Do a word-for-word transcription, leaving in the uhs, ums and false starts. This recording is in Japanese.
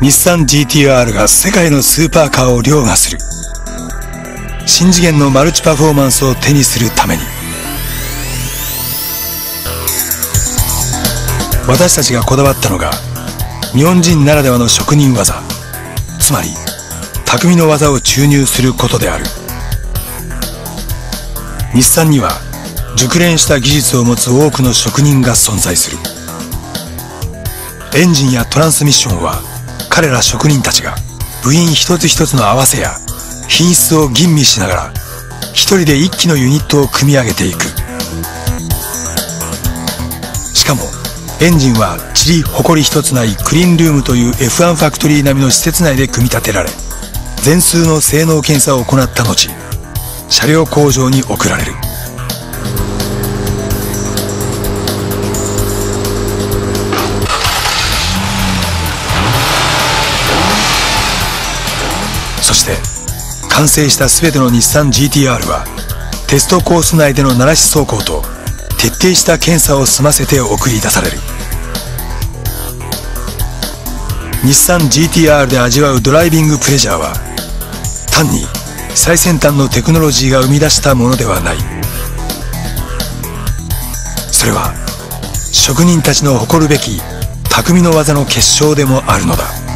日産 ジーティーアール が世界のスーパーカーを凌駕する。新次元のマルチパフォーマンスを手にするために、私たちがこだわったのが日本人ならではの職人技、つまり匠の技を注入することである。日産には熟練した技術を持つ多くの職人が存在する。エンジンやトランスミッションは彼ら職人たちが部品一つ一つの合わせや品質を吟味しながら一人で一機のユニットを組み上げていく。しかもエンジンは塵埃一つないクリーンルームという エフワン ファクトリー並みの施設内で組み立てられ、全数の性能検査を行った後、車両工場に送られる。そして完成した全ての日産 ジーティーアール はテストコース内での慣らし走行と徹底した検査を済ませて送り出される。日産 ジーティーアール で味わうドライビングプレジャーは単に最先端のテクノロジーが生み出したものではない。それは職人たちの誇るべき匠の技の結晶でもあるのだ。